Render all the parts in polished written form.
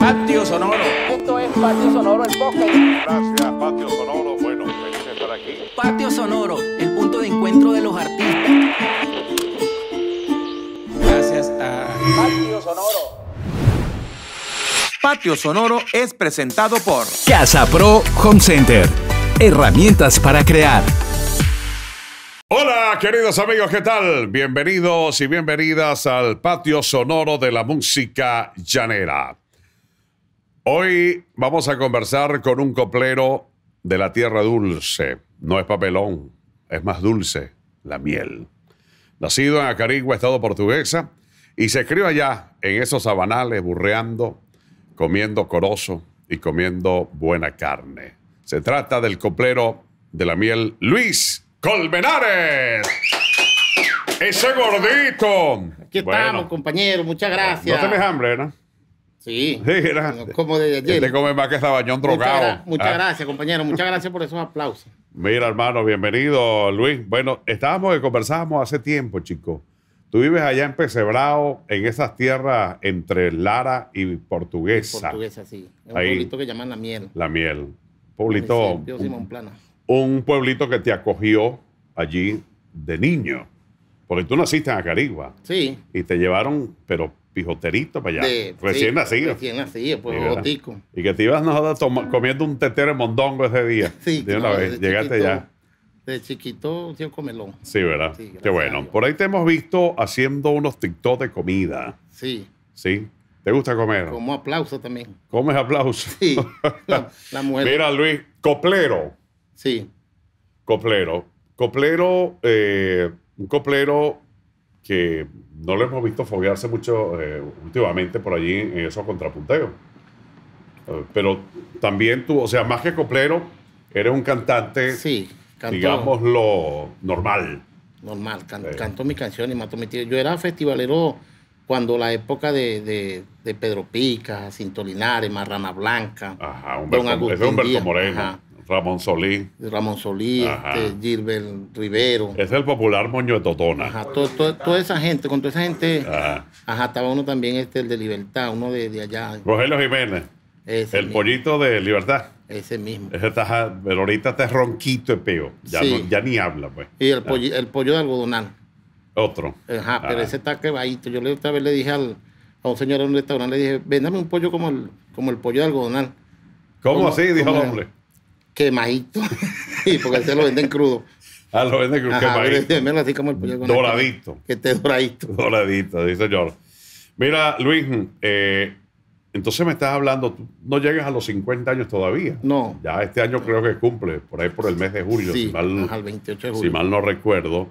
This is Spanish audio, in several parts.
Patio Sonoro. Esto es Patio Sonoro, el podcast. Gracias, Patio Sonoro. Bueno, feliz de estar aquí. Patio Sonoro, el punto de encuentro de los artistas. Gracias a Patio Sonoro. Patio Sonoro es presentado por Casa Pro Home Center. Herramientas para crear. Hola, queridos amigos, ¿qué tal? Bienvenidos y bienvenidas al Patio Sonoro de la música llanera. Hoy vamos a conversar con un coplero de la tierra dulce. No es papelón, es más dulce, la miel. Nacido en Acarigua, estado portuguesa, y se crió allá, en esos sabanales, burreando, comiendo corozo y comiendo buena carne. Se trata del coplero de la miel, Luis Colmenares. ¡Ese gordito! Aquí estamos, compañero. Muchas gracias. No tenés hambre, ¿no? Sí. Sí, era. Como desde ayer. Te come más que Sabañón drogado. Muchas gracias, compañero. Muchas gracias por esos aplausos. Mira, hermano, bienvenido, Luis. Bueno, conversábamos hace tiempo, chico. Tú vives allá en Pesebrao, en esas tierras entre Lara y Portuguesa. Portuguesa, sí. Es un Ahí. pueblito que llaman La Miel. La Miel. Pueblito. Municipio Simón Plana. Un pueblito que te acogió allí de niño. Porque tú naciste en Acarigua. Sí. Y te llevaron, pero pijoterito para allá. Recién sí, nacido. Recién nacido, pues Sí, ¿verdad? botico. Y que te ibas comiendo un tetero mondongo ese día. Sí, De una no, vez. desde Llegaste chiquito, ya. De chiquito, sí, un comelón. Sí, ¿verdad? Sí, gracias Qué a bueno. Dios. Por ahí te hemos visto haciendo unos TikTok de comida. Sí. ¿Sí? ¿Te gusta comer? Como aplauso también. ¿Comes aplausos? Sí. La mujer. Mira, Luis, coplero. Sí. Coplero. Coplero, un coplero que no lo hemos visto foguearse mucho últimamente por allí en esos contrapunteos. Pero también tú, o sea, más que coplero, eres un cantante, Sí. Cantó. digámoslo, normal. Normal, canto mi canción y mato mi tío. Yo era festivalero cuando la época de Pedro Pica, Cinto Linares, Marrana Blanca, Ajá, Don Agustín ese es Humberto Díaz, Moreno, ajá, Ramón Solís. Ramón Solís, Ajá. Gilbert Rivero. Es el popular Moño de Totona. Ajá, toda esa gente, con toda esa gente, Ajá. ajá, estaba uno también, el de Libertad, uno de allá, Rogelio Jiménez, ese el mismo, pollito de Libertad. ese mismo. Ese está, pero ahorita está ronquito de peo. Ya, Sí. no, ya ni habla, pues. Y el pollo de algodonal. Otro. Ajá, pero Ah. ese está quebadito. Yo otra vez le dije a un señor en un restaurante, le dije, véndame un pollo como el pollo de algodonal. ¿Cómo ¿Cómo- así? Dijo el cómo? hombre. Quemadito. Sí, porque se lo venden crudo. Ah, lo vende con Ajá, quemadito. démelo así como el pollo con Doradito. que esté doradito. Doradito, dice señor. Mira, Luis, entonces me estás hablando, tú no llegas a los 50 años todavía. No. Ya este año creo que cumple, por ahí por el mes de julio, Sí, si mal, ajá, el 28 de si julio. mal no recuerdo.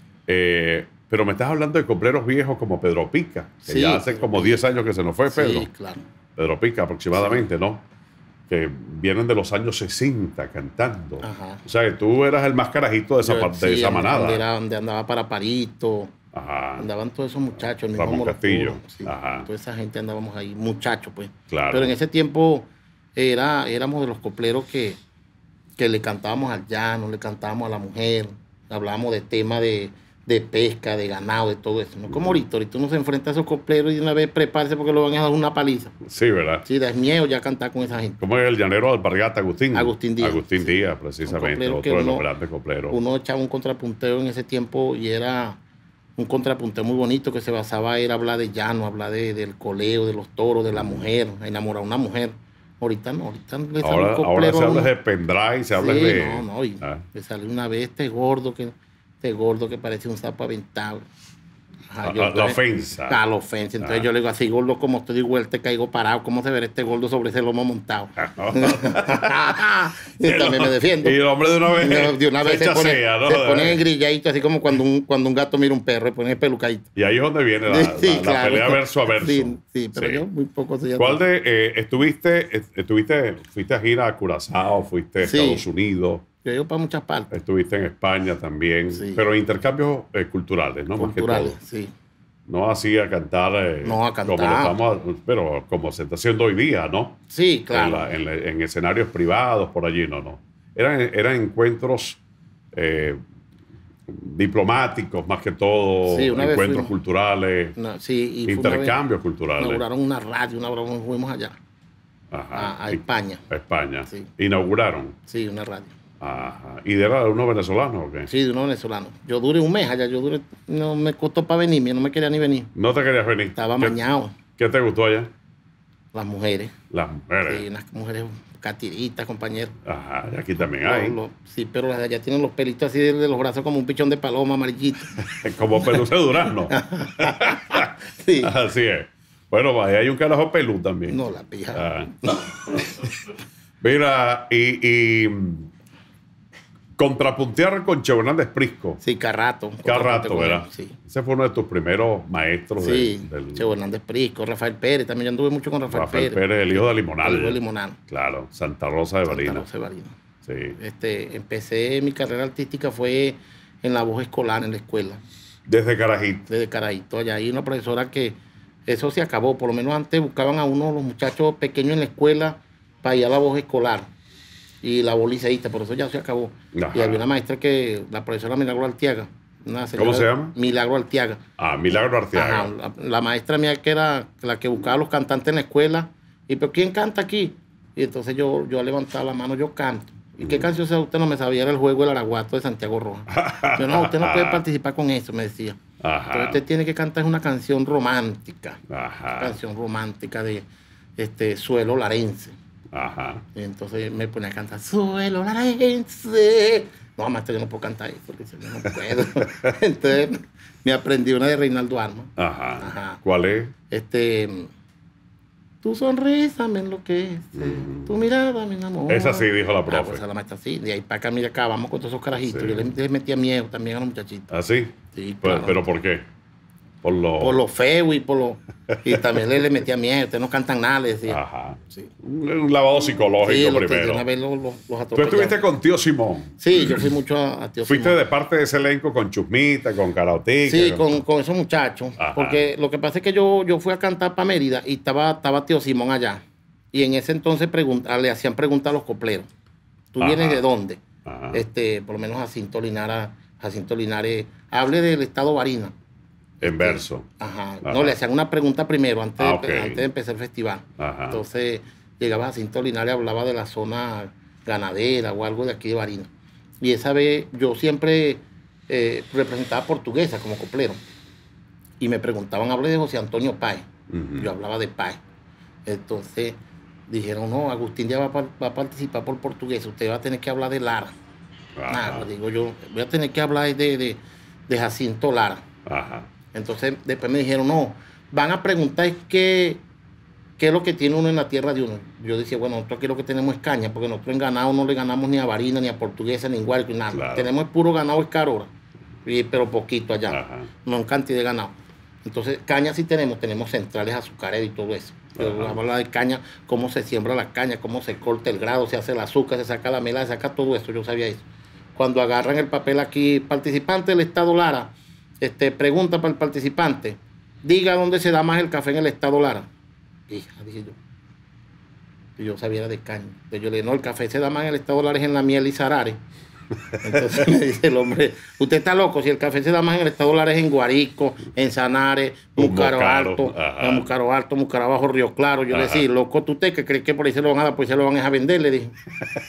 Pero me estás hablando de copleros viejos como Pedro Pica, que Sí, ya hace Pedro como Pica. 10 años que se nos fue Pedro. Sí, claro. Pedro Pica aproximadamente, ¿no? Que vienen de los años 60 cantando. Ajá. O sea, que tú eras el más carajito de esa, de esa manada. Donde andaba para Parito, Ajá. andaban todos esos muchachos, el mismo Ramón Morocco, Castillo. sí, Ajá. toda esa gente andábamos ahí, muchachos, pues. Claro. Pero en ese tiempo éramos de los copleros que le cantábamos al llano, le cantábamos a la mujer, hablábamos de temas de pesca, de ganado, de todo eso. No como ahorita uno se enfrenta a esos copleros y de una vez prepárese porque lo van a dar una paliza. Sí, ¿verdad? Sí, da miedo ya cantar con esa gente. ¿Cómo es el llanero de Alpargata, Agustín? Agustín Díaz. Agustín Díaz, precisamente, coplero que otro de los uno- grandes copleros. Uno echaba un contrapunteo en ese tiempo y era un contrapunteo muy bonito que se basaba en hablar de llano, hablar del coleo, de los toros, de la mujer, enamorar a una mujer. Ahorita no, ahorita le sale un Ahora coplero se a habla uno. de pendrive, se habla Sí, de... no, y Ah. le salió una vez este gordo que parece un sapo aventado. Ajá, La ofensa. La ofensa. Entonces Ah. yo le digo, así gordo como estoy de vuelta, caigo parado, ¿cómo se verá este gordo sobre ese lomo montado? Y también me defiendo. Y el hombre de una vez, De una vez se pone, chasea, ¿no? se pone engrilladito, así como cuando un gato mira un perro, se pone pelucadito. Y ahí es donde viene la, Sí, la claro. pelea verso a verso. Sí, pero yo muy poco soy ¿Cuál de fuiste a gira a Curazao, fuiste a Sí. Estados Unidos, Yo he ido para muchas partes. estuviste en España también, Sí. pero intercambios culturales, ¿no? Culturales, Más que todo. sí. No así a cantar, No, a cantar. como lo estamos, pero como se está haciendo hoy día, ¿no? Sí, claro. En escenarios privados, por allí, no. Eran encuentros diplomáticos, más que todo, Sí, una vez encuentros fuimos. culturales, No, sí, y fue una vez, intercambios culturales. inauguraron una radio, una broma, fuimos allá. Ajá. a España. A España. Sí. Inauguraron. Sí, una radio. Ajá. ¿Y de unos venezolanos o qué? Sí, de unos venezolanos. Yo duré un mes allá, no me costó para venirme, no me quería ni venir. ¿No te querías venir? Estaba ¿Qué- mañado. ¿Qué te gustó allá? Las mujeres. Las mujeres. Sí, unas mujeres catiritas, compañeros. Ajá, y aquí también hay. Sí, pero las de allá tienen los pelitos así de los brazos como un pichón de paloma amarillito. Como peluce de durazno. Sí. Así es. Bueno, ahí hay un carajo pelú también. No, la pija. Ah. Mira, y contrapuntear con Cheo Hernández Prisco. Sí, Carrato. Cada rato, ¿verdad? Sí. Ese fue uno de tus primeros maestros Sí, del Cheo Hernández Prisco, Rafael Pérez, también yo anduve mucho con Rafael Rafael Pérez, el hijo de Limonal. El hijo de Limonal. Claro, Santa Rosa de Barinas. Santa Rosa de Barinas. Sí. Empecé mi carrera artística fue en la voz escolar en la escuela, Desde Carajito. desde Carajito. Allá hay una profesora que eso se acabó, por lo menos antes buscaban a uno los muchachos pequeños en la escuela para ir a la voz escolar y la voz liceísta, por eso ya se acabó. Ajá. Y había una maestra la profesora Milagro Arteaga. ¿Cómo se llama? Milagro Arteaga. Ah, Milagro Arteaga. Ajá, la maestra mía que era la que buscaba a los cantantes en la escuela. Y pero ¿quién canta aquí? Y entonces yo levantaba la mano, yo canto. ¿Y qué canción usted no me sabía? Era el juego del Araguato de Santiago Rojas. Yo no, usted no puede participar con eso, me decía. Ajá. Entonces usted tiene que cantar una canción romántica. Ajá. Una canción romántica de Suelo Larense. Ajá. Y entonces me ponía a cantar Suelo Larense. No, maestro, yo no puedo cantar eso, porque yo no puedo. Entonces me aprendí una de Reinaldo Arma. Ajá. Ajá. ¿Cuál es? Tu sonrisa me enloquece, tu mirada me enamora. Esa sí dijo la profe. Pues a la maestra sí. De ahí para acá, mira acá, vamos con todos esos carajitos. Sí. Yo les metía miedo también a los muchachitos. ¿Ah, sí? Sí, Pues, claro. ¿pero por qué? Por lo feo y y también le metía miedo. Ustedes no cantan nada, le decía. Ajá. Sí. Un lavado psicológico Sí, de primero. una vez los Tú atropellaron. estuviste con Tío Simón. Sí, yo fui mucho a Tío Fuiste Simón. de parte de ese elenco con Chusmita, con Karaoke. Sí, con esos muchachos. Ajá. Porque lo que pasa es que yo fui a cantar para Mérida y estaba Tío Simón allá. Y en ese entonces le hacían preguntas a los copleros. ¿Tú Ajá. vienes de dónde? Ajá. Por lo menos Jacinto Linares, hable del estado Barinas. En verso. Ajá. Ajá. No, le hacían una pregunta primero antes, Ok. antes de empezar el festival. Ajá. Entonces llegaba Jacinto Linares, hablaba de la zona ganadera o algo de aquí de Barinas. Y esa vez yo siempre representaba Portuguesa como coplero. Y me preguntaban, hablé de José Antonio Páez. Ujú. Yo hablaba de Páez. Entonces dijeron, no, Agustín ya va a participar por Portuguesa, usted va a tener que hablar de Lara. Ajá. Nada, digo yo, voy a tener que hablar de Jacinto Lara. Ajá. Entonces después me dijeron, no, van a preguntar qué es lo que tiene uno en la tierra de uno. Yo decía, bueno, nosotros aquí lo que tenemos es caña, porque nosotros en ganado no le ganamos ni a Barinas, ni a Portuguesa, ni a Guárico, ni nada. Claro. Tenemos puro ganado escarora, pero poquito allá, Ajá. no en cantidad de ganado. Entonces, caña sí tenemos centrales azucareras y todo eso. Pero Ajá. habla de caña, cómo se siembra la caña, cómo se corta el grado, se hace el azúcar, se saca la mela, se saca todo eso, yo sabía eso. Cuando agarran el papel aquí, participante del estado Lara, pregunta para el participante, diga dónde se da más el café en el estado Lara. Hija, dije yo. Y yo sabía era de caña. Entonces yo le dije, no, el café se da más en el estado Lara es en la miel y Sarare. Entonces me dice el hombre, usted está loco, si el café se da más en el estado Lara es en Guarico, en Sanare, Mucaro Mocaro, Alto, ajá. en Mucaro Alto, Mucaro Abajo, Río Claro. Yo le Ajá. decía, loco, ¿tú te que crees que por ahí se lo van a dar? Pues se lo van a vender, le dije.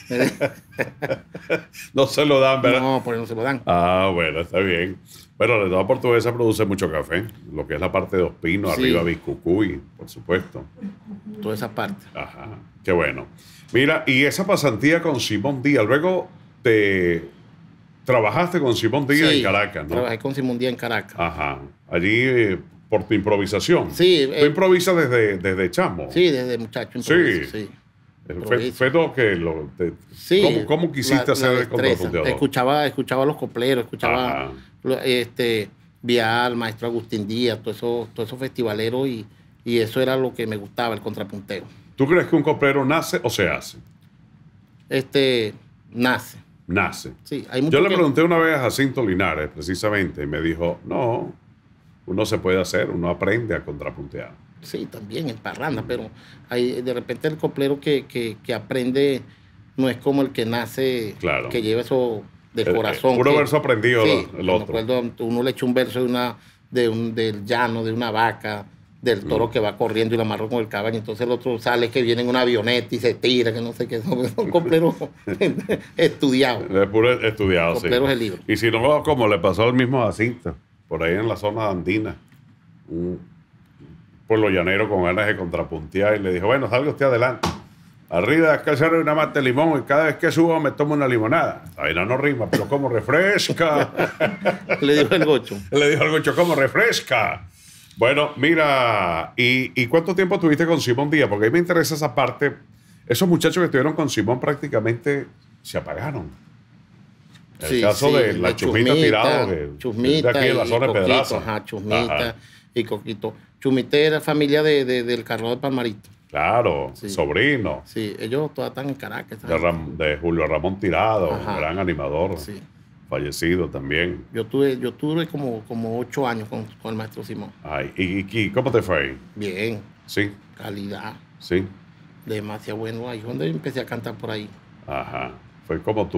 No se lo dan, ¿verdad? No, por ahí no se lo dan. Ah, bueno, está bien. Bueno, la etapa portuguesa produce mucho café. Lo que es la parte de Ospino, Sí. arriba Biscucuy, por supuesto. Toda esa parte. Ajá, qué bueno. Mira, y esa pasantía con Simón Díaz, luego te trabajaste con Simón Díaz Sí, en Caracas, ¿no? Trabajé con Simón Díaz en Caracas. Ajá, allí por tu improvisación. Sí, Tú improvisas desde chamo. Sí, desde muchacho. Sí. improviso, sí. Fue lo que Sí, ¿Cómo quisiste hacer el destreza. contrapunteador? Escuchaba a los copleros, escuchaba Ajá. Vial, maestro Agustín Díaz, todos esos festivaleros y eso era lo que me gustaba, el contrapunteo. ¿Tú crees que un coplero nace o se hace? Nace. Nace. Sí, hay mucho Yo le que- pregunté una vez a Jacinto Linares, precisamente, y me dijo, no, uno se puede hacer, uno aprende a contrapuntear. Sí, también en parranda, pero hay de repente el coplero que aprende no es como el que nace, Claro. que lleva eso de corazón. Puro que- verso aprendido Sí, el me otro. acuerdo, uno le echa un verso del llano, de una vaca, del toro que va corriendo y lo amarró con el caballo. Entonces el otro sale que viene en una avioneta y se tira, que no sé qué. Son copleros estudiados. Es puro estudiado, sí. Copleros de libro. Y si no, como le pasó al mismo Jacinto, por ahí en la zona andina, un pueblo llanero con ganas de contrapuntear y le dijo, bueno, salga usted adelante. Arriba de acá se una mata de limón y cada vez que subo me tomo una limonada. La vaina no rima, pero como refresca. Le dijo el gocho. Le dijo al gocho, como refresca. Bueno, mira, ¿y cuánto tiempo tuviste con Simón Díaz? Porque a mí me interesa esa parte. Esos muchachos que estuvieron con Simón prácticamente se apagaron. El caso de la Chusmita tirado Chusmita de aquí en la zona de Coquito, Pedraza. ajá, Chusmita Ajá. y Coquito. Chusmita era familia del Carlos de Palmarito. Claro, Sí. sobrino Sí, ellos todas están en Caracas. de Julio Ramón Tirado, Ajá. un gran animador, Sí. fallecido también. Yo tuve como 8 años con el maestro Simón. Ay, ¿y cómo te fue ahí? Bien, Sí, calidad, sí. demasiado bueno. Ahí donde empecé a cantar por ahí. Ajá. Fue como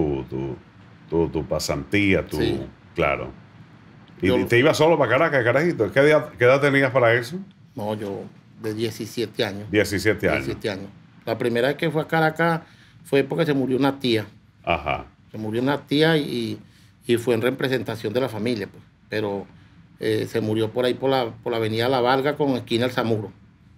tu pasantía, Sí. Claro. ¿Y Yo- te ibas solo para Caracas, carajito? ¿Qué edad tenías para eso? No, yo de 17 años. 17 años. 17 años. La primera vez que fue a Caracas fue porque se murió una tía. Ajá. Se murió una tía y fue en representación de la familia, pues. Pero se murió por ahí por la avenida La Valga con esquina El Zamuro.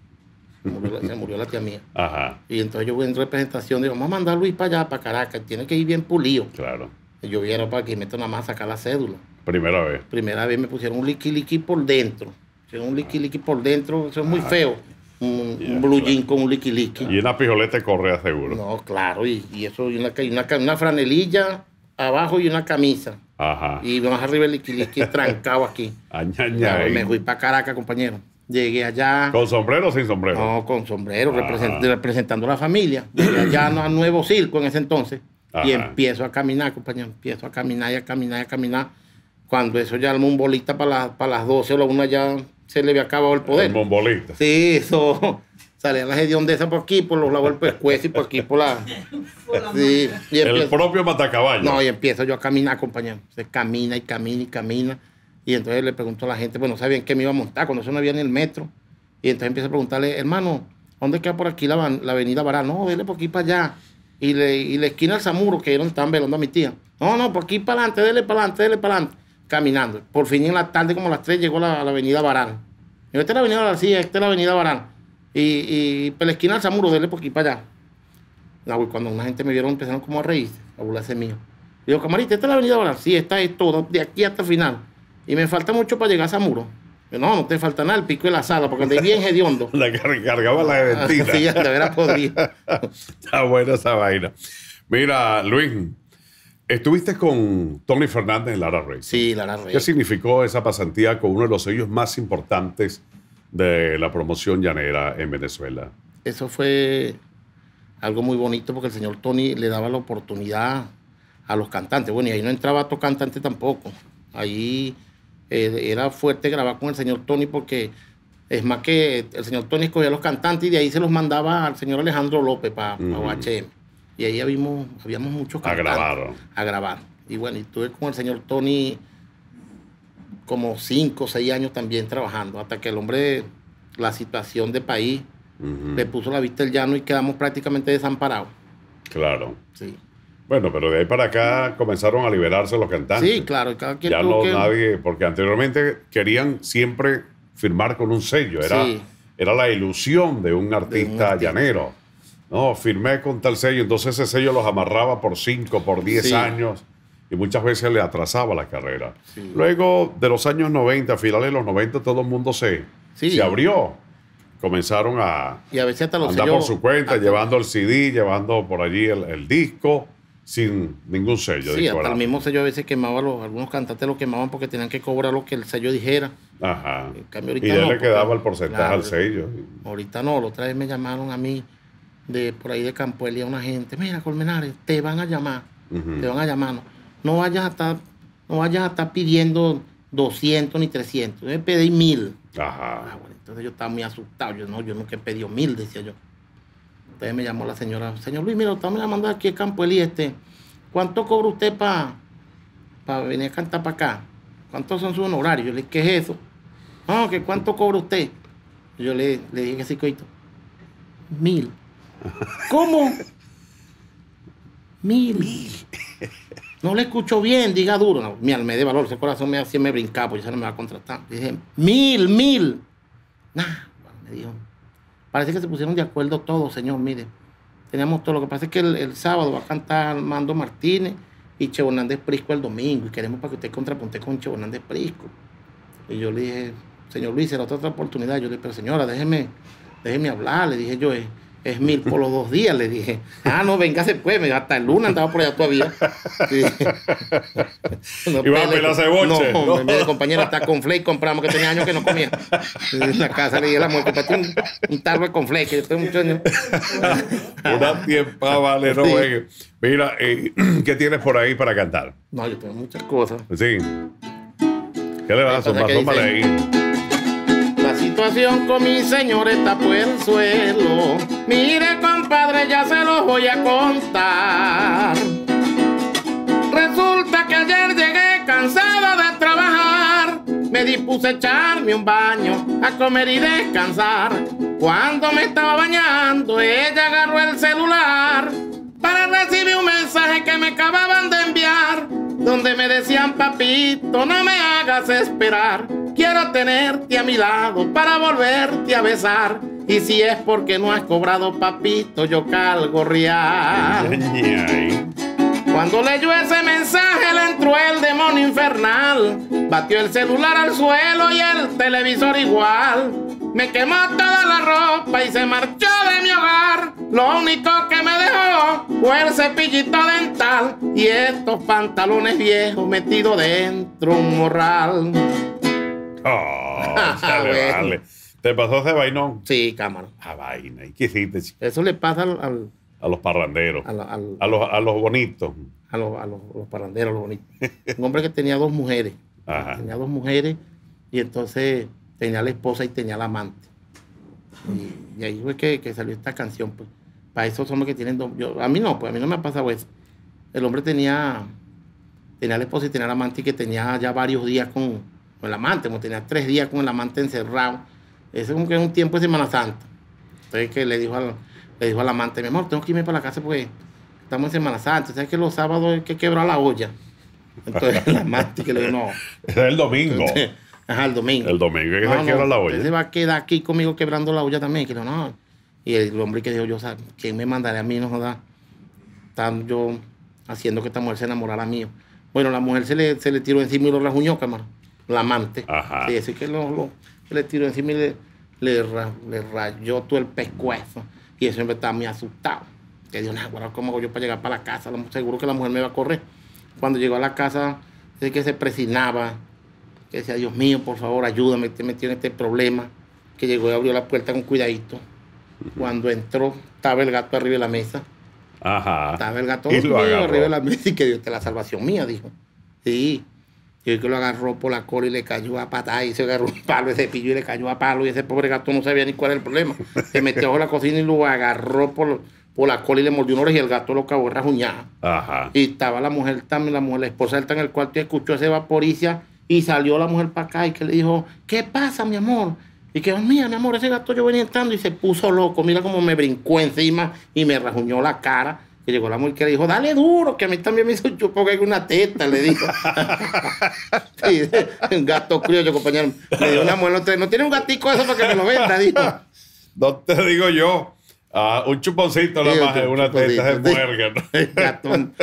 Se murió la tía mía. Ajá. Y entonces yo fui en representación de, vamos a mandar a Luis para allá, para Caracas, tiene que ir bien pulido. Claro. Y yo viera para que metan nada más a sacar la cédula. Primera vez. Primera vez me pusieron un liqui por dentro. Pusieron un liqui por dentro, eso es muy feo. Un blue jean con un liqui. Y una pijoleta de correa, seguro. No, claro, y eso, y una franelilla abajo y una camisa. Ajá. Y más arriba el liqui trancado aquí. Añaña. Me fui para Caracas, compañero. Llegué allá. ¿Con sombrero o sin sombrero? No, con sombrero, Ajá. representando a la familia. Llegué allá a Nuevo Circo en ese entonces. Ajá. Y empiezo a caminar, compañero. Empiezo a caminar y a caminar y a caminar. Cuando eso ya armó un bolita para las 12 o la 1 ya se le había acabado el poder. El bombolista. Sí, eso. Salían las hediondezas por aquí, por los lados del pescuezo y por aquí, por la... Sí, y El empiezo- propio matacaballo. No, y empiezo yo a caminar, compañero. Se camina y camina y camina. Y entonces le pregunto a la gente, bueno, no sabían qué me iba a montar, cuando eso no había ni el metro. Y entonces empiezo a preguntarle, hermano, ¿dónde queda por aquí la avenida Baral? No, dele por aquí para allá. Y la esquina del Zamuro, que era donde estaban velando a mi tía. No, por aquí para adelante, dele para adelante, dele para adelante. Caminando. Por fin en la tarde, como a las 3, llegó a la avenida Baral. Y esta es la avenida Baral, sí, esta es la avenida Baral. Y por la esquina del Zamuro, dele por aquí para allá. No, güey, cuando una gente me vieron, empezaron como a reírse, a burlarse mío. Digo, camarita, ¿esta es la avenida Baral? Sí, esta es todo, de aquí hasta el final. Y me falta mucho para llegar a Zamuro. Yo, no te falta nada, el pico de la sala, porque andé bien hediondo. La cargaba la de mentira. Sí, de veras podría. Está buena esa vaina. Mira, Luis, estuviste con Tony Fernández en Lara Rey. Sí, Lara Rey. ¿Qué significó esa pasantía con uno de los sellos más importantes de la promoción llanera en Venezuela? Eso fue algo muy bonito porque el señor Tony le daba la oportunidad a los cantantes. Bueno, y ahí no entraba otro cantante tampoco. Ahí era fuerte grabar con el señor Tony porque es más que el señor Tony escogía a los cantantes y de ahí se los mandaba al señor Alejandro López para UHM. Y ahí habíamos muchos cantantes. A grabar. Y bueno, y estuve con el señor Tony como 5 o 6 años también trabajando, hasta que el hombre, la situación de país, le puso la vista al llano y quedamos prácticamente desamparados. Claro. Sí. Bueno, pero de ahí para acá comenzaron a liberarse los cantantes. Sí, claro, cada quien Ya tuvo no que... nadie, porque anteriormente querían siempre firmar con un sello. Sí. Era la ilusión de un artista llanero. No, firmé con tal sello, entonces ese sello los amarraba por 5, por 10 Sí. años y muchas veces le atrasaba la carrera. Sí. Luego de los años 90, a finales de los 90, todo el mundo se abrió. Comenzaron a Y a veces hasta los andar sellos... por su cuenta, hasta- llevando el CD, llevando por allí el disco, sin ningún sello. Sí, hasta discográfico. el mismo sello a veces quemaba, algunos cantantes lo quemaban porque tenían que cobrar lo que el sello dijera. Ajá. En cambio, ahorita Y él no, le porque- quedaba el porcentaje claro, al sello. Ahorita no, la otra vez me llamaron a mí de por ahí de Campo Elia una gente, mira Colmenares, te van a llamar, te van a llamar. No vayas a estar pidiendo 200 ni 300, yo me pedí 1000. Ajá. Bueno, entonces yo estaba muy asustado, yo nunca he pedido 1000, decía yo. Entonces me llamó la señora, señor Luis, mira, estamos llamando aquí a Campo Elia, ¿cuánto cobra usted para venir a cantar para acá? ¿Cuántos son sus honorarios? Yo le dije, ¿qué es eso? No, que ¿cuánto cobra usted? Yo le dije que sí, coito. 1000. ¿Cómo? 1000. No le escucho bien, diga duro. No, mi alma de valor, ese corazón me hacía, me brincaba, pues ya no me va a contratar. Dije, 1000. Nah, bueno, me dijo. Parece que se pusieron de acuerdo todos, señor, mire. Teníamos todo. Lo que pasa es que el sábado va a cantar Armando Martínez y Cheo Hernández Prisco el domingo. Y queremos para que usted contrapunte con Cheo Hernández Prisco. Y yo le dije, señor Luis, será otra oportunidad. Yo le dije, pero señora, déjeme hablar. Le dije yo, es 1000 por los 2 días. Le dije, no, véngase pues. Me dijo, hasta el lunes andaba por allá todavía. Y va a pelar ceboche. No, mi compañera está con flake, compramos, que tenía años que no comía. En la casa le dije a la mujer, comprate un tarro de con flake, que yo tengo muchos años. Una tiempa, vale, no Sí. juegue. Mira, ¿qué tienes por ahí para cantar? No, yo tengo muchas cosas. Sí. ¿Qué le vas a Pasa sumar? que Súmale dice- ahí. La situación con mi señor está por el suelo. Mire, compadre, ya se los voy a contar. Resulta que ayer llegué cansada de trabajar. Me dispuse a echarme un baño, a comer y descansar. Cuando me estaba bañando, ella agarró el celular para recibir un mensaje que me acababan de enviar, donde me decían, papito, no me hagas esperar. Quiero tenerte a mi lado para volverte a besar. Y si es porque no has cobrado, papito, yo calgo real. Ñay. Cuando leyó ese mensaje le entró el demonio infernal. Batió el celular al suelo y el televisor igual. Me quemó toda la ropa y se marchó de mi hogar. Lo único que me dejó fue el cepillito dental y estos pantalones viejos metidos dentro un morral. Oh, dale, Bueno. vale. ¿Te pasó ese vainón? Sí, cámara. A vaina. ¿Y qué hiciste, chico? Eso le pasa A los parranderos. a A los bonitos. los parranderos, los bonitos. Un hombre que tenía 2 mujeres. Ajá. Tenía 2 mujeres y entonces tenía la esposa y tenía la amante. Y ahí fue que salió esta canción, pues. Para esos hombres que tienen 2. A mí no, pues a mí no me ha pasado eso. El hombre tenía la esposa y tenía la amante y que tenía ya varios días con el amante, como tenía 3 días con el amante encerrado. Eso es como que es un tiempo de Semana Santa. Entonces que le dijo al amante, mi amor, tengo que irme para la casa porque estamos en Semana Santa. ¿Sabes que los sábados hay que quebrar la olla? Entonces el amante que le dijo, no. Ese es el domingo. Ajá, el domingo. El domingo hay que No, quebrar la olla. Usted se va a quedar aquí conmigo quebrando la olla también. Que no. Y el hombre que dijo, yo, ¿sabes? ¿Quién me mandaré a mí? No joda. Están yo haciendo que esta mujer se enamorara mío. Bueno, la mujer se le tiró encima y lo rajuñó, cámara. La amante. Ajá. Sí, así que se le tiró encima y le rayó todo el pescuezo. Y ese hombre estaba muy asustado. Que dijo, nah, bueno, ¿cómo hago yo para llegar para la casa? Seguro que la mujer me va a correr. Cuando llegó a la casa, es que se presinaba. Que decía, Dios mío, por favor, ayúdame, te metí en este problema. Que llegó y abrió la puerta con cuidadito. Cuando entró, estaba el gato arriba de la mesa. Ajá. Estaba el gato Y lo agarró. arriba de la mesa y que Dios te la salvación mía, dijo. Sí. Y que lo agarró por la cola y le cayó a patada y se agarró un palo de cepillo y le cayó a palo y ese pobre gato no sabía ni cuál era el problema. Se metió bajo la cocina y lo agarró por la cola y le mordió una oreja y el gato lo acabó de rajuñar. Ajá. Y estaba la mujer también, la esposa está en el cuarto y escuchó ese vaporicia y salió la mujer para acá y que le dijo, ¿qué pasa, mi amor? Y que, mira, mi amor, ese gato yo venía entrando y se puso loco, mira cómo me brincó encima y me rajuñó la cara. Que llegó la mujer que le dijo, dale duro, que a mí también me hizo un chupo que hay una teta, le dijo. Sí, un gato criollo, compañero. Le dijo una mujer, no tiene un gatico eso para que me lo venda, dijo. No te digo yo. Un chuponcito nada Sí, más, un una teta de chuponcito, sí. muerga, ¿no? El gatón.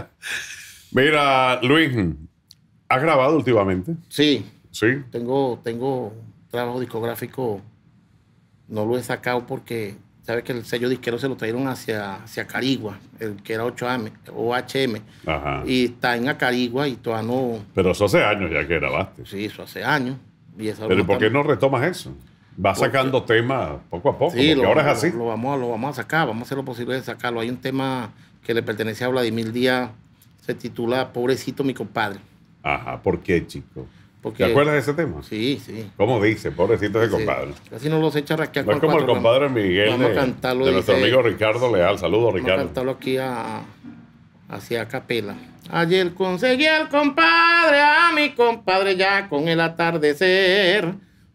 Mira, Luis, ¿has grabado últimamente? Sí, Sí. tengo trabajo discográfico, no lo he sacado porque sabes que el sello disquero se lo trajeron hacia Carigua, el que era 8M, OHM, Ajá. y está en Acarigua y todavía no, Pero eso hace años ya que grabaste. sí, eso hace años. Y esa Pero ¿y por qué broma no retomas eso? Vas Porque- sacando temas poco a poco, Sí, porque ahora es así. Lo vamos a sacar, vamos a hacer lo posible de sacarlo. Hay un tema que le pertenece a Vladimir Díaz, se titula Pobrecito mi compadre. Ajá, ¿por qué, chico? Porque, ¿Te acuerdas de ese tema? Sí, sí. ¿Cómo dice? Pobrecito de Sí. compadre. Casi no los echa rasquear No es como el cuatro, compadre Miguel vamos a de cantarlo, nuestro dice- amigo Ricardo Leal. Saludos, Vamos a Ricardo. cantarlo aquí hacia capela. Ayer conseguí al compadre, a mi compadre ya con el atardecer.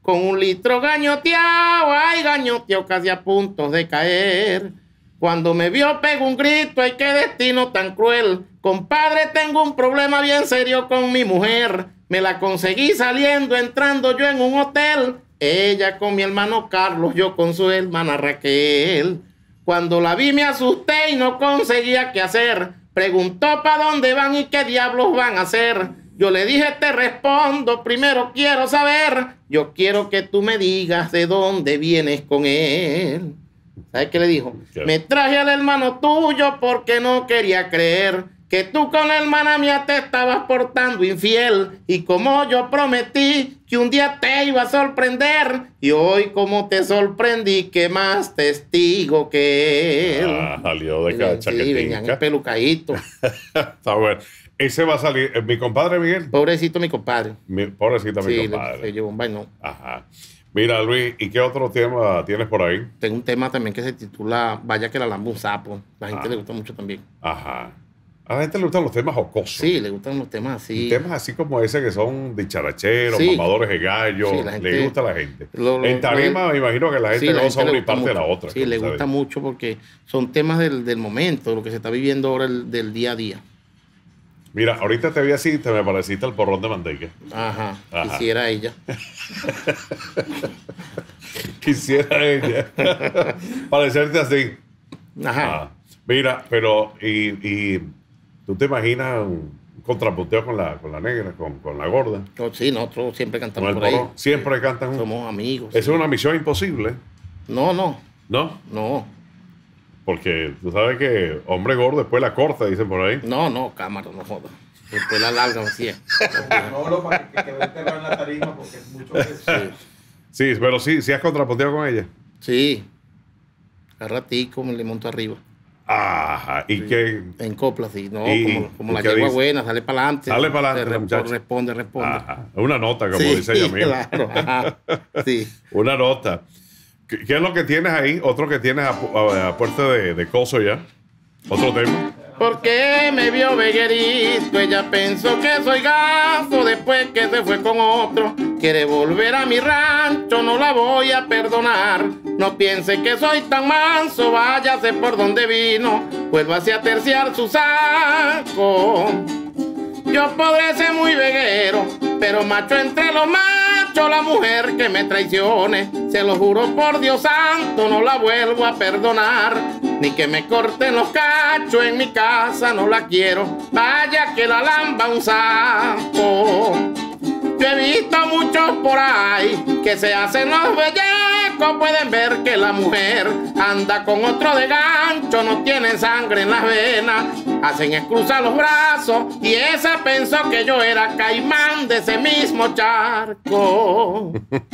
con 1 litro gañoteado, ay, gañoteado casi a punto de caer. Cuando me vio pegó un grito, ay, qué destino tan cruel. Compadre, tengo un problema bien serio con mi mujer. Me la conseguí saliendo, entrando yo en un hotel. Ella con mi hermano Carlos, yo con su hermana Raquel. Cuando la vi me asusté y no conseguía qué hacer. Preguntó pa' dónde van y qué diablos van a hacer. Yo le dije, te respondo, primero quiero saber. Yo quiero que tú me digas de dónde vienes con él. ¿Sabes qué le dijo? ¿Qué? Me traje al hermano tuyo porque no quería creer que tú con la hermana mía te estabas portando infiel. Y como yo prometí que un día te iba a sorprender, y hoy como te sorprendí, que más testigo que él. Salió de Sí, venían chaquetica. empelucaditos. Está bueno. Ese va a salir. Mi compadre Miguel. Pobrecito mi compadre. Pobrecita mi Sí, compadre. se llevó un vainón. Ajá. Mira, Luis, ¿y qué otro tema tienes por ahí? Tengo un tema también que se titula Vaya que la lamba un sapo. La gente Ah. le gusta mucho también. Ajá. A la gente le gustan los temas jocosos. Sí, le gustan los temas así. Temas así como ese que son dicharacheros, Sí. mamadores de gallo. Sí, la gente- le gusta a la gente. lo- En tarima me imagino que la gente Sí, no goza le una y gusta parte de la mucho. otra. Sí, le gusta mucho porque son temas del momento, de lo que se está viviendo ahora del día a día. Mira, ahorita te vi así y te me pareciste el porrón de manteca. Ajá, Ajá. quisiera ella. Quisiera ella parecerte así. Ajá. Ah, mira, pero y tú te imaginas un contrapunteo con la negra, con la gorda, No, sí, nosotros siempre con cantamos el por ahí. porrón. Siempre cantan juntos. Somos amigos. Esa sí. es una misión imposible, No, ¿no? Porque tú sabes que hombre gordo después la corta, dicen por ahí. no, cámara, no jodas. Después la larga, así es. No, para que quede enterrado en la tarima porque es mucho que Sí, pero sí has contrapunteado con ella. Sí. A ratico me le monto arriba. Ajá, y que En copla, sí. No, ¿Y como la qué yegua dice? buena, sale para adelante. Sale pa'lante la muchacha. Responde. ajá, una nota, como Sí, dice ella misma. claro. Ajá. Sí. Una nota. ¿Qué es lo que tienes ahí? Otro que tienes a puerta de coso ya. Otro tema. Porque me vio veguerito, ella pensó que soy gato después que se fue con otro. Quiere volver a mi rancho, no la voy a perdonar. No piense que soy tan manso, váyase por donde vino, vuélvase a terciar su saco. Yo podré ser muy veguero, pero macho entre los machos, la mujer que me traicione, se lo juro por Dios santo, no la vuelvo a perdonar. Ni que me corten los cachos en mi casa, no la quiero, vaya que la lamba un sapo. Yo he visto muchos por ahí que se hacen los bellacos, pueden ver que la mujer anda con otro de gancho, no tienen sangre en las venas, hacen es cruzar los brazos y esa pensó que yo era caimán de ese mismo charco.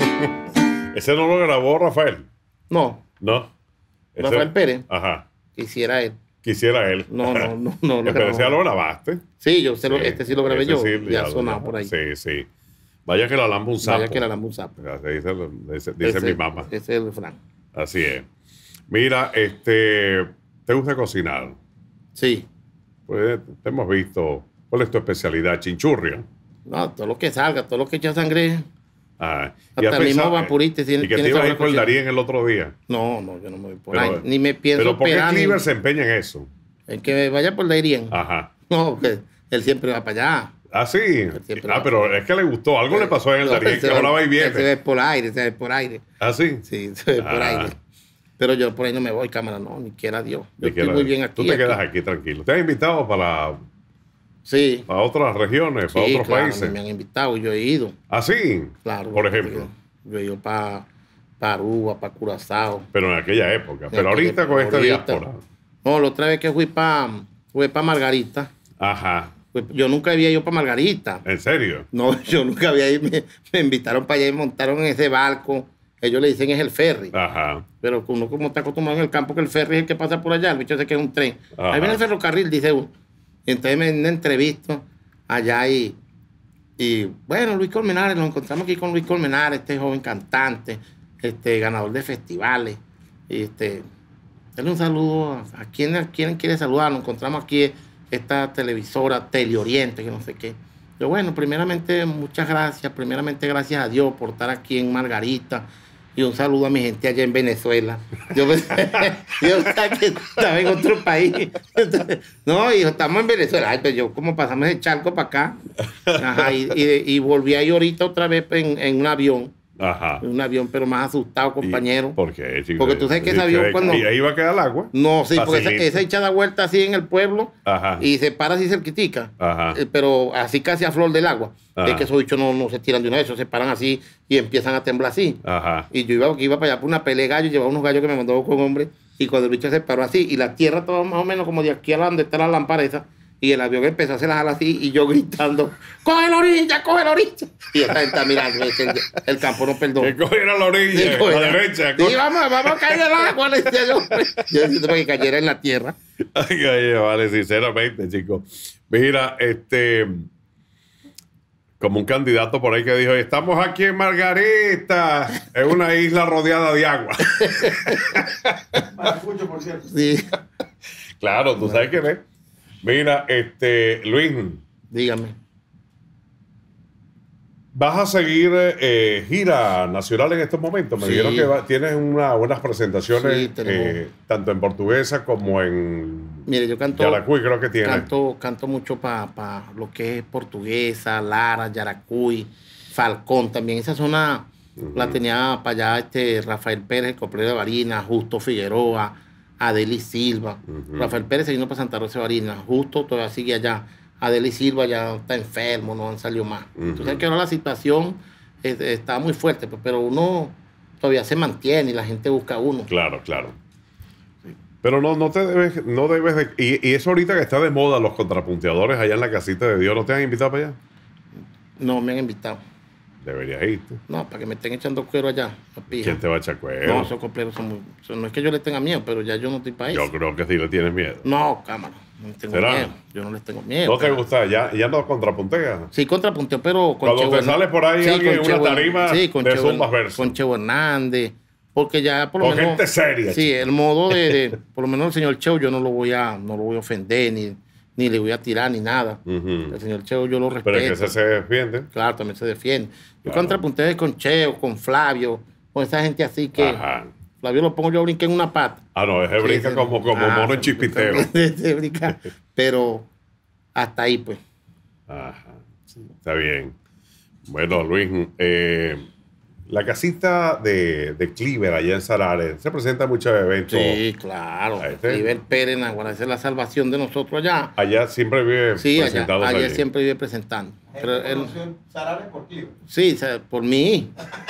Ese no lo grabó Rafael, No, ¿no? Ese- Rafael Pérez, Ajá. quisiera él. Quisiera él. No, lo Pero ese ya grabó. lo grabaste. Sí, yo este sí lo grabé ese yo, sí, ya ha lo- sonado por ahí. Sí, sí. Vaya que la lamba un sapo. Vaya que la lamba un sapo. Dice mi mamá. Ese es el refrán. Así es. Mira, ¿te gusta cocinar? Sí. Pues te hemos visto. ¿Cuál es tu especialidad? Chinchurria. No, todo lo que salga, todo lo que echa sangre. Ah, Hasta has el mismo pensado- vaporista tiene- Y que tiene te ibas a ir sabor con el cocina. Darien el otro día. No, yo no me voy por Pero- ahí. Ni me pienso Pero ¿por qué operar, ni- Cleaver se empeña en eso? El que vaya por Darien. Ajá. No, que él siempre va para allá. Ah, sí. siempre Ah, va. pero es que le gustó. Algo le pasó en el No, Darien que ese ahora va y Se viene. ve por aire, se ve por aire. Ah, sí. Sí, se ve por Ah. aire. Pero yo por ahí no me voy, cámara, no, ni quiera Dios. Yo Te estoy quedas- muy bien aquí. Tú te quedas aquí tranquilo. ¿Te has invitado para Sí, otras regiones, para sí, otros claro, países? me han invitado, yo he ido. Ah, sí. Claro. Por ejemplo. Yo he ido para Aruba, para Curazao. Pero en aquella época. Pero En aquella ahorita con esta ahorita. diáspora. No, la otra vez que fui para Margarita. Ajá. Yo nunca había ido para Margarita. ¿En serio? No, yo nunca había ido. Me invitaron para allá y montaron en ese barco. Ellos le dicen es el ferry. Ajá. Pero uno como está acostumbrado en el campo que el ferry es el que pasa por allá. El bicho dice que es un tren. Ajá. Ahí viene el ferrocarril, dice uno. Y entonces me entrevisto allá y bueno, Luis Colmenares, nos encontramos aquí con Luis Colmenares, este joven cantante, ganador de festivales. Dale un saludo a quien quiere saludar. Nos encontramos aquí esta televisora Teleoriente, que no sé qué. Pero bueno, primeramente, muchas gracias. Primeramente, gracias a Dios por estar aquí en Margarita. Y un saludo a mi gente allá en Venezuela. Yo pensaba que estaba en otro país. Entonces, no, hijo, estamos en Venezuela. Ay, pero yo, como pasamos el charco para acá. Ajá, y volví ahí ahorita otra vez en un avión. Ajá. Un avión, pero más asustado, compañero. ¿Por qué, chico? Porque tú sabes que ese avión cuando... ¿Y ahí va a quedar el agua? No, sí, porque Facilito. esa echa da vuelta así en el pueblo. Ajá. Y se para así cerquitica. Ajá. Pero así casi a flor del agua. Ajá. Es que esos bichos no se tiran de una vez, esos se paran así y empiezan a temblar así. Ajá. Y yo iba para allá por una pelea de gallos, llevaba unos gallos que me mandó con hombre. Y cuando el bicho se paró así, y la tierra estaba más o menos como de aquí a donde está la lámpara esa. Y el avión empezó a hacer las alas así, y yo gritando, ¡coge la orilla, coge la orilla! Y esa gente está mirando, el campo no perdona. Que cogiera la orilla, Sí, a cogiera. la derecha. Sí, vamos a caer del agua, le decía yo. Yo necesito que cayera en la tierra. Ay, vale, sinceramente, chicos. Mira, como un candidato por ahí que dijo, estamos aquí en Margarita, en una isla rodeada de agua. Maracucho, por cierto. Sí, Claro, tú sabes quién es. Mira, Luis, dígame. ¿vas a seguir gira nacional en estos momentos? Me Sí. dijeron que tienes unas buenas presentaciones, Sí, tenemos. tanto en portuguesa como en Mire, yo canto... Yaracuy, creo que tiene. Canto mucho para lo que es portuguesa, Lara, Yaracuy, Falcón también. Esa zona la tenía para allá Rafael Pérez, el coplero de Barinas, Justo Figueroa, Adeli Silva. Rafael Pérez se vino para Santa Rosa de Barinas, Justo todavía sigue allá. Adeli Silva ya está enfermo, no han salido más. Entonces que ahora la situación está muy fuerte, pues, pero uno todavía se mantiene y la gente busca a uno. Claro, claro. Pero no debes de... Y eso ahorita que está de moda, los contrapunteadores allá en la casita de Dios, ¿no te han invitado para allá? No me han invitado. Deberías irte. No, para que me estén echando cuero allá. la pija. ¿Quién te va a echar No, cuero? esos copleros son muy... no es que yo les tenga miedo, pero ya yo no estoy para eso. Yo creo que sí le tienes miedo. No, cámara, no les tengo ¿Será? miedo. Yo no les tengo miedo. ¿No te pero- gusta? ¿Ya no contrapunteas? Sí, contrapunteo, pero con Cuando te Cheo sale por ahí alguien en con una Cheo- tarima con de Cheo- zumbas verso. Con Cheo Hernández, porque ya por lo Con menos... gente seria, Sí, chico. el modo por lo menos el señor Cheo yo no lo voy a ofender, ni le voy a tirar, ni nada. Ujú. El señor Cheo yo lo respeto. Pero es que ese se defiende. Claro, también se defiende. Yo Claro. contrapunteo con Cheo, con Flavio, con esa gente así que... Ajá. Flavio lo pongo yo a brincar en una pata. Ah, no, ese brinca Sí, como mono en chispiteo. Se brinca, pero hasta ahí, pues. Ajá. Está bien. Bueno, Luis, la casita de Cleaver allá en Salares se presenta muchos eventos. Sí, claro. Ahí está. River Pérez, Naguará, esa es la salvación de nosotros allá. Allá siempre vive Sí, presentados allá allí. siempre vive presentando. Pero él, Conoció en Sarales por Clive. sí, o sea, por mí.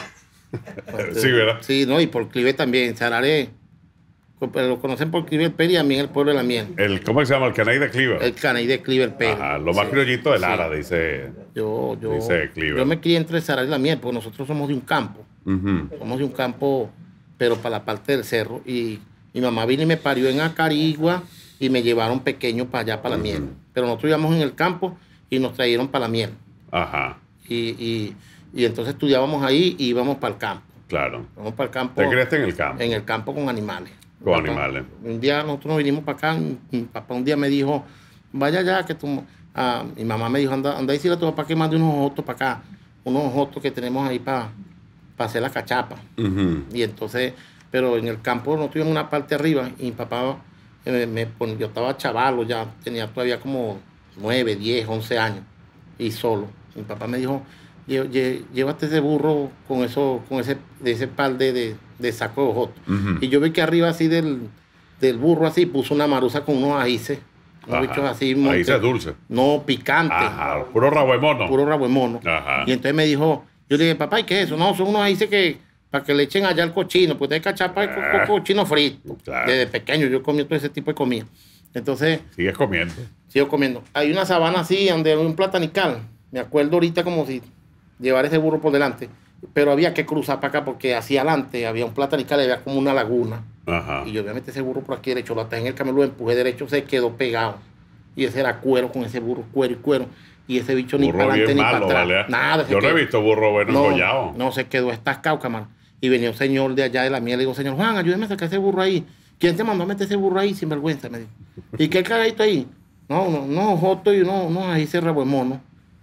Sí, ¿verdad? Sí, no, y por Clive también. Sararé, pero lo conocen por Clive Pérez y a mí en el pueblo de la miel. ¿Cómo se llama? El canal de Cleaver. El canal de Clive Pérez. Ajá, lo más Sí, criollito de sí. Lara, dice. Dice Clive. Yo me crié entre Sararé y la miel, porque nosotros somos de un campo. Ujú. Somos de un campo, pero para la parte del cerro. Y mi mamá vino y me parió en Acarigua y me llevaron pequeño para allá, para la miel. Pero nosotros íbamos en el campo y nos trajeron para la miel. Ajá, Y entonces estudiábamos ahí y íbamos para el campo. claro. Vamos para el campo. ¿Te creaste en el campo? En el campo con animales. Con Papá, animales. Un día nosotros nos vinimos para acá. Mi papá un día me dijo, vaya ya, que tú... mi mamá me dijo, anda a decirle a tu papá que mande unos ojotos para acá. Unos ojotos que tenemos ahí para hacer la cachapa. Ujú. Y entonces, pero en el campo no tuvimos una parte arriba y mi papá yo estaba chavalo, ya tenía todavía como 9, 10, 11 años y solo. Mi papá me dijo, llévate ese burro con ese par de saco de ojotos. Ujú. Y yo vi que arriba así del burro así puso una maruza con unos ajíces, unos Ajá. bichos así. Ahí se dulce. No, picante. Ajá, puro rabo de mono. Puro rabo de mono. Ajá. Y entonces me dijo, yo le dije, papá, ¿y qué es eso? No, son unos ajíces que para que le echen allá el cochino, pues hay cachapa de cochino frito. Claro. Desde pequeño yo comí todo ese tipo de comida. Entonces, Sigues comiendo. sigo comiendo. Hay una sabana así, donde hay un platanical. Me acuerdo ahorita como si llevar ese burro por delante. Pero había que cruzar para acá porque hacia adelante había un platanical y había como una laguna. Ajá. Y yo obviamente ese burro por aquí derecho, lo atajé en el camino, lo empujé derecho, se quedó pegado. Y ese era cuero con ese burro, cuero y cuero. Y ese bicho ni Burro para adelante bien ni malo, para atrás. ¿vale? Nada. se Yo no he quedó. visto burro bueno engollado. No, se quedó estascado, camarada. Y venía un señor de allá de la miel, le digo, señor Juan, ayúdeme a sacar ese burro ahí. ¿Quién te mandó a meter ese burro ahí sin vergüenza? Me dijo. ¿Y qué cagadito ahí? No, Joto y no, ahí se rabo de mono.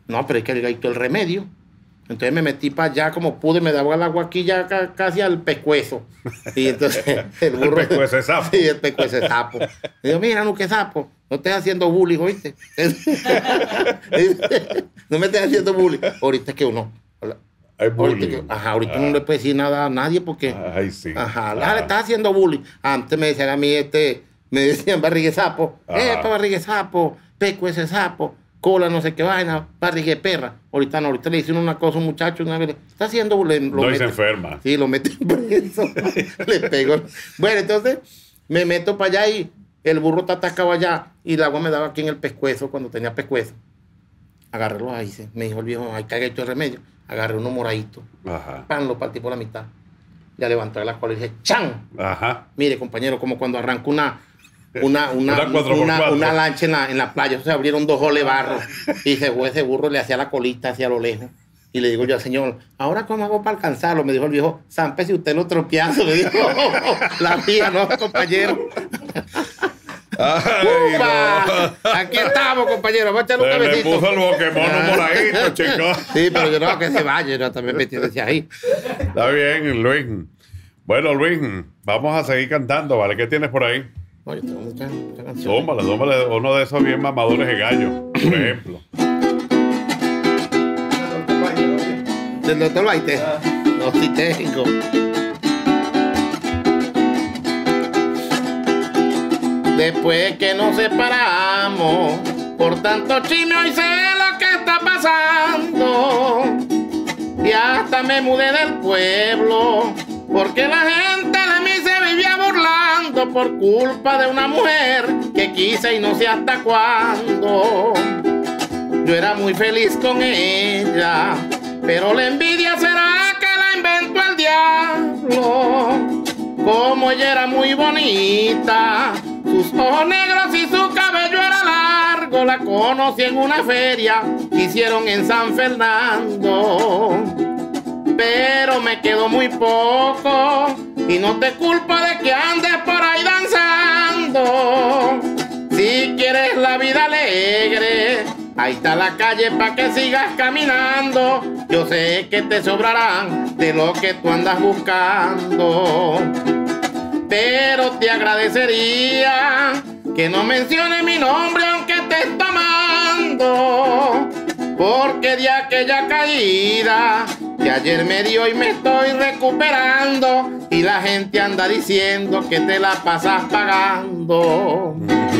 No, pero es que ahí todo el remedio. Entonces me metí para allá como pude, me daba el agua aquí ya casi al pescuezo. Y entonces el burro... El pescuezo de sapo. Sí, el pescuezo de sapo. Y digo, mira, no, qué sapo, no estés haciendo bullying, ¿oíste? No me estés haciendo bullying. Ahorita es que uno... Hay bullying. Ahorita no le puede decir nada a nadie porque... Ay, sí. Le estás haciendo bullying. Antes me decían a mí, me decían barriga de sapo. Barriga de sapo, pescuezo de sapo. Cola, no sé qué vaina, barriga de perra. Ahorita no, ahorita le dicen una cosa a un muchacho, una vez, está haciendo bullying. No, y se enferma. Sí, lo meten preso. Le pegó. Bueno, entonces me meto para allá y el burro está atascado allá y el agua me daba aquí en el pescuezo cuando tenía pescuezo. Agarré los ahí, me dijo el viejo, hay que haber hecho el remedio. Agarré uno moradito. Ajá. Pan, lo partí por la mitad. Ya levanté la cola y dije, ¡chan! Ajá. Mire, compañero, como cuando arranca una 4x4. una lancha en la playa, se abrieron 2 holes de barro y ese burro le hacía la colita hacia lo lejos y le digo yo al señor, ¿ahora cómo hago para alcanzarlo? Me dijo el viejo, Sampe, si usted lo tropiazo, me dijo, la mía, no, compañero. Ay, ¡Upa! no. Aquí estamos, compañero, vamos a echarle un Le cabecito. puso el Pokémon moradito, chico. Sí, pero yo no, que se vaya, yo también metí hacia ahí. Está bien, Luis. Bueno, Luis, vamos a seguir cantando, ¿vale? ¿Qué tienes por ahí? No, yo tengo muchas canciones. Tómale uno de esos bien mamadores de gallo, por ejemplo. ¿Del doctor Baite? No, sí tengo. Después que nos separamos, por tanto chisme hoy sé lo que está pasando. Y hasta me mudé del pueblo, porque la gente de mí se vivía burlando por culpa de una mujer que quise y no sé hasta cuándo. Yo era muy feliz con ella, pero la envidia será que la inventó el diablo. Como ella era muy bonita, sus ojos negros y su cabello era largo, la conocí en una feria que hicieron en San Fernando. Pero me quedó muy poco y no te culpo de que andes por ahí danzando. Si quieres la vida alegre, ahí está la calle pa' que sigas caminando. Yo sé que te sobrarán de lo que tú andas buscando, pero te agradecería que no menciones mi nombre aunque te esté amando, porque de aquella caída que ayer me dio y me estoy recuperando, y la gente anda diciendo que te la pasas pagando.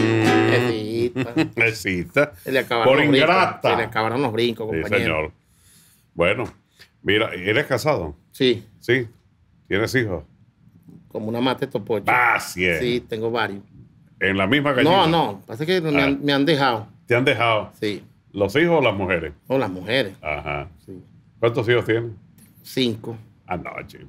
Necesita. Se le acabaron Por los brincos, ingrata. se le acabaron los brincos, Sí, compañero. señor. Bueno, mira, ¿eres casado? Sí, Sí. ¿Tienes hijos? como una mate topocho. Paciencia. Sí, tengo varios. ¿En la misma gallina? No, pasa que me han dejado. ¿Te han dejado Sí, los hijos o las mujeres? o las mujeres. Ajá. Sí. ¿Cuántos hijos tienes? 5. Anoche.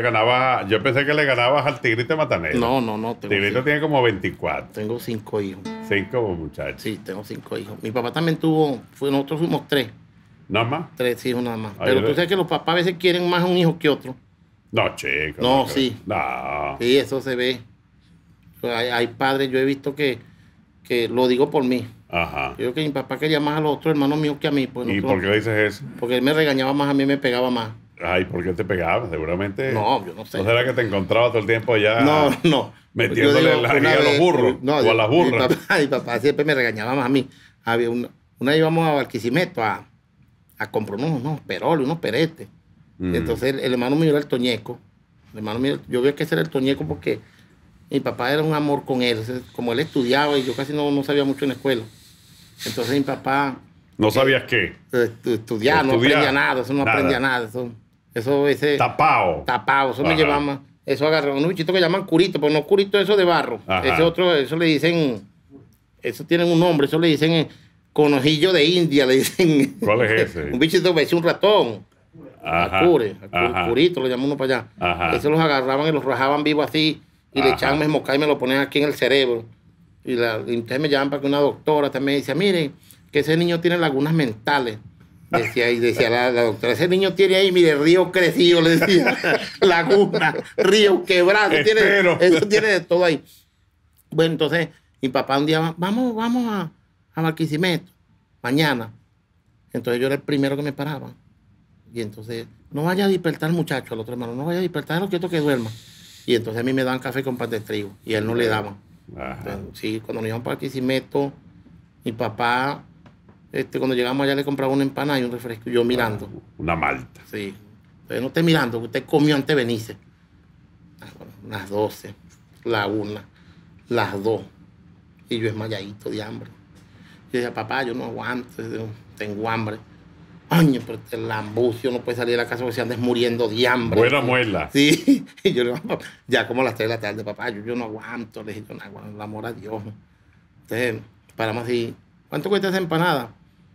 Yo pensé que le ganabas al Tigrito Matanero. No. Tigrito tiene como 24. Tengo 5 hijos. 5 muchachos. Sí, tengo 5 hijos. Mi papá también nosotros fuimos 3. ¿Nada más? 3 hijos nada más. Ay, Pero yo tú le- sabes que los papás a veces quieren más un hijo que otro. No, chico. No, creo. sí. No. Sí, eso se ve. Hay padres, yo he visto que lo digo por mí. Ajá. Yo creo que mi papá quería más a los otros hermanos míos que a mí. Pues ¿Y nosotros- por qué dices eso? Porque él me regañaba más, a mí me pegaba más. Ay, ¿por qué te pegabas? Seguramente. No, yo no sé. ¿No será que te encontraba todo el tiempo ya? No. Metiéndole Yo digo, la una guía a los vez- burros, o a las burras. Mi papá siempre me regañaba más a mí. Había una vez íbamos a Barquisimeto a comprar unos peroles, unos peretes. Mm. Entonces el hermano mío era el toñeco. El hermano mío, yo vi que ese era el toñeco porque mi papá era un amor con él. Entonces, como él estudiaba y yo casi no sabía mucho en la escuela. Entonces mi papá ¿No sabías qué? estudiaba, no Estudiar. aprendía nada, eso no Nada. aprendía nada. Ese Tapao. tapado, eso me Ajá. llevaba más. Eso agarró unos bichitos que llaman curito, pero no curito eso de barro. Ajá. Ese otro, eso le dicen, eso tienen un nombre, eso le dicen conojillo de India, le dicen. ¿Cuál es ese? Un bichito que es un ratón. Ajá. A curito, lo llaman uno para allá. Ajá. Eso los agarraban y los rajaban vivo así, y le Ajá. echaban mesmocá y me lo ponían aquí en el cerebro. Y entonces me llaman para que una doctora también decía, mire, que ese niño tiene lagunas mentales. Decía la doctora, ese niño tiene ahí, mire, río crecido, le decía, laguna, río quebrado, Espero. eso tiene de todo ahí. Bueno, entonces, mi papá un día, vamos a Barquisimeto, mañana. Entonces yo era el primero que me paraba. Y entonces, no vaya a despertar al muchacho, al otro hermano, no vaya a despertar, no quiero que duerma. Y entonces a mí me daban café con pan de trigo y a él no le daban. Entonces, sí, cuando nos íbamos para Barquisimeto, mi papá, cuando llegamos allá le compraba una empanada y un refresco, yo mirando. Una malta. Sí. Entonces no esté mirando, que usted comió antes de venirse. Bueno, las 12, la 1, las 2. Y yo esmayadito de hambre. Yo decía, papá, yo no aguanto, tengo hambre. Año, pero el lambucio no puede salir de la casa porque se andes muriendo de hambre. Buena muela. Sí, y yo le digo, ya como a las 3 de la tarde, papá, yo no aguanto. Le dije, yo no aguanto, el amor a Dios. Entonces, paramos así, ¿cuánto cuesta esa empanada?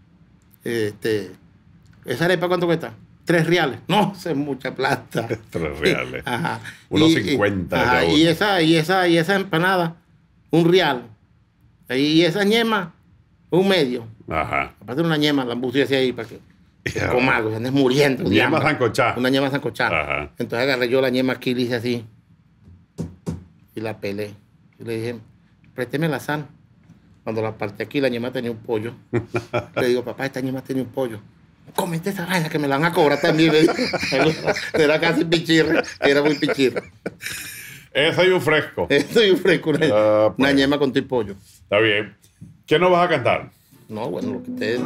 ¿Esa arepa cuánto cuesta? 3 reales. No, eso es mucha plata. 3 reales. Ajá. Unos 50. Ajá, y esa empanada, 1 real. Y esa ñema, 1 medio. Ajá. Aparte de una ñema, la embuste así ahí para que coma algo, se andes muriendo. Ñema sancochada. Una ñema sancochada. Ajá. Entonces agarré yo la ñema aquí y le hice así. Y la pelé. Y le dije, présteme la sal. Cuando la partí aquí, la ñema tenía un pollo. Le digo, papá, esta ñema tiene un pollo. Cómete esa vaina que me la van a cobrar también. Era casi pichirre. Era muy pichirre. Eso y un fresco. Eso y un fresco. Una ñema con tu pollo. Está bien. ¿Qué nos vas a cantar? No, bueno, lo que ustedes...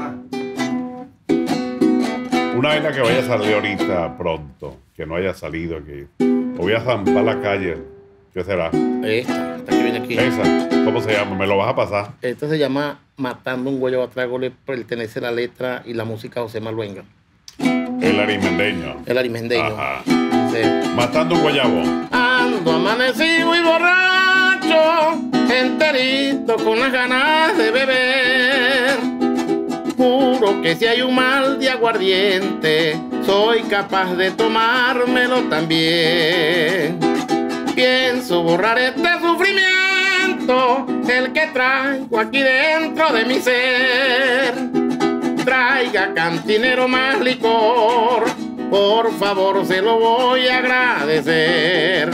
Una vaina que vaya a salir ahorita pronto, que no haya salido aquí. O voy a zampar la calle. ¿Qué será? Esta que viene aquí. Esa. ¿Cómo se llama? ¿Me lo vas a pasar? Esta se llama Matando un Guayabo a Trago. Le pertenece la letra y la música a José Maluenga. El arimendeño. El arimendeño. Ajá. Dice, Matando un guayabo. ando amanecido y borracho, enterito con las ganas de beber. Juro que si hay un mal de aguardiente, soy capaz de tomármelo también. Pienso borrar este sufrimiento, el que traigo aquí dentro de mi ser. Traiga, cantinero, más licor, por favor se lo voy a agradecer.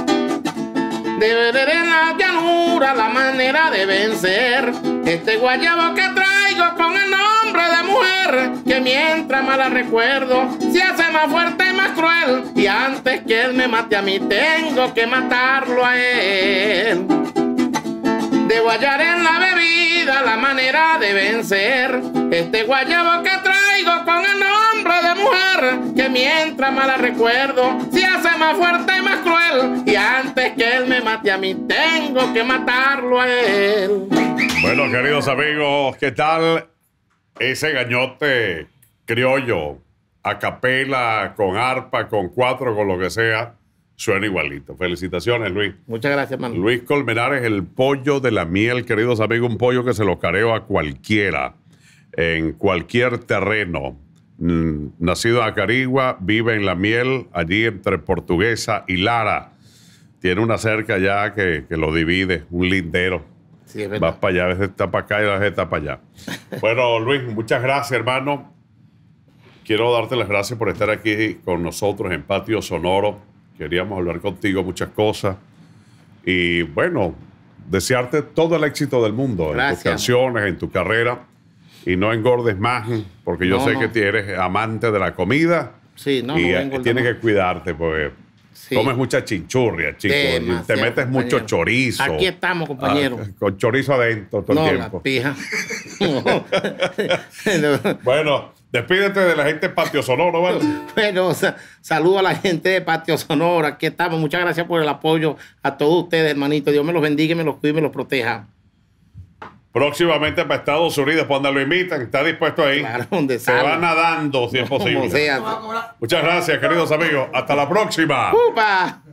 De beber en la llanura la manera de vencer este guayabo que traigo con el nombre de mujer, que mientras más la recuerdo se hace más fuerte y más cruel, y antes que él me mate a mí tengo que matarlo a él. Debo hallar en la bebida la manera de vencer este guayabo que traigo con el nombre de mujer, que mientras más la recuerdo se hace más fuerte y más cruel, y antes que él me mate a mí tengo que matarlo a él. Bueno, queridos amigos, ¿qué tal ese gañote criollo, a capela, con arpa, con 4, con lo que sea? Suena igualito. Felicitaciones, Luis. Muchas gracias, hermano. Luis Colmenares, el pollo de la miel, queridos amigos, un pollo que se lo careo a cualquiera, en cualquier terreno. Nacido en Acarigua, vive en la miel, allí entre Portuguesa y Lara. Tiene una cerca ya que lo divide, un lindero. Sí, es verdad. Vas para allá, a veces está para acá y a veces está para allá. Bueno, Luis, muchas gracias, hermano. Quiero darte las gracias por estar aquí con nosotros en Patio Sonoro. Queríamos hablar contigo muchas cosas. Y bueno, desearte todo el éxito del mundo. Gracias. En tus canciones, en tu carrera. Y no engordes más, porque yo sé que tú eres amante de la comida. Sí, no, y no tienes que cuidarte, porque sí, comes mucha chinchurria, chico. Y te metes mucho chorizo. Aquí estamos, compañero. Con chorizo adentro todo el tiempo. La pija. Bueno, despídete de la gente de Patio Sonoro, ¿vale? Bueno, saludo a la gente de Patio Sonoro. Aquí estamos. Muchas gracias por el apoyo a todos ustedes, hermanito. Dios me los bendiga, me los cuide y me los proteja. Próximamente para Estados Unidos, cuando lo invitan, está dispuesto ahí. Claro, donde se va nadando, si es posible. Como sea. Muchas gracias, queridos amigos. Hasta la próxima. ¡Upa!